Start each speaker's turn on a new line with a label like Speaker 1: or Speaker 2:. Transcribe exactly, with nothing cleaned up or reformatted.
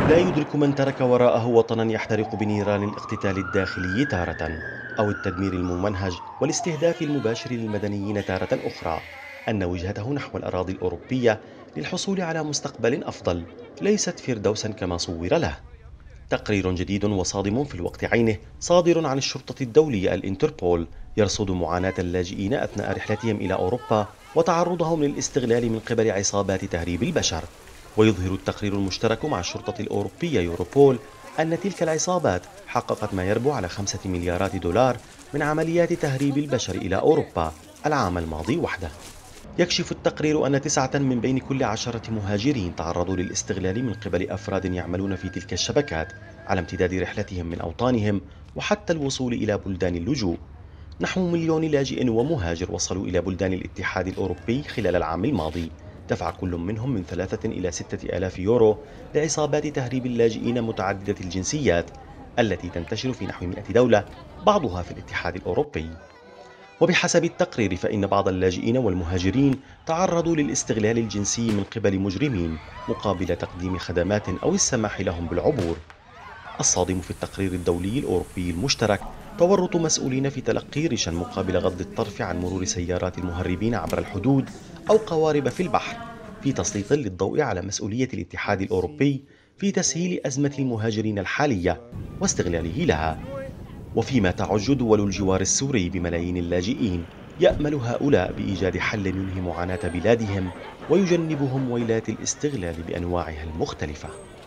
Speaker 1: لا يدرك من ترك وراءه وطنا يحترق بنيران الاقتتال الداخلي تارة، أو التدمير الممنهج والاستهداف المباشر للمدنيين تارة أخرى، أن وجهته نحو الأراضي الأوروبية للحصول على مستقبل أفضل ليست فردوسا كما صور له. تقرير جديد وصادم في الوقت عينه صادر عن الشرطة الدولية الانتربول يرصد معاناة اللاجئين أثناء رحلتهم إلى أوروبا وتعرضهم للاستغلال من قبل عصابات تهريب البشر. ويظهر التقرير المشترك مع الشرطة الأوروبية يوروبول أن تلك العصابات حققت ما يربو على خمسة مليارات دولار من عمليات تهريب البشر إلى أوروبا العام الماضي وحده. يكشف التقرير أن تسعة من بين كل عشرة مهاجرين تعرضوا للاستغلال من قبل أفراد يعملون في تلك الشبكات على امتداد رحلتهم من أوطانهم وحتى الوصول إلى بلدان اللجوء. نحو مليون لاجئ ومهاجر وصلوا إلى بلدان الاتحاد الأوروبي خلال العام الماضي، دفع كل منهم من ثلاثة إلى ستة آلاف يورو لعصابات تهريب اللاجئين متعددة الجنسيات التي تنتشر في نحو مئة دولة، بعضها في الاتحاد الأوروبي. وبحسب التقرير فإن بعض اللاجئين والمهاجرين تعرضوا للاستغلال الجنسي من قبل مجرمين مقابل تقديم خدمات أو السماح لهم بالعبور. الصادم في التقرير الدولي الأوروبي المشترك تورط مسؤولين في تلقي رشا مقابل غض الطرف عن مرور سيارات المهربين عبر الحدود أو قوارب في البحر، في تسليط للضوء على مسؤولية الاتحاد الأوروبي في تسهيل أزمة المهاجرين الحالية واستغلاله لها. وفيما تعج دول الجوار السوري بملايين اللاجئين، يأمل هؤلاء بإيجاد حل ينهي معاناة بلادهم ويجنبهم ويلات الاستغلال بأنواعها المختلفة.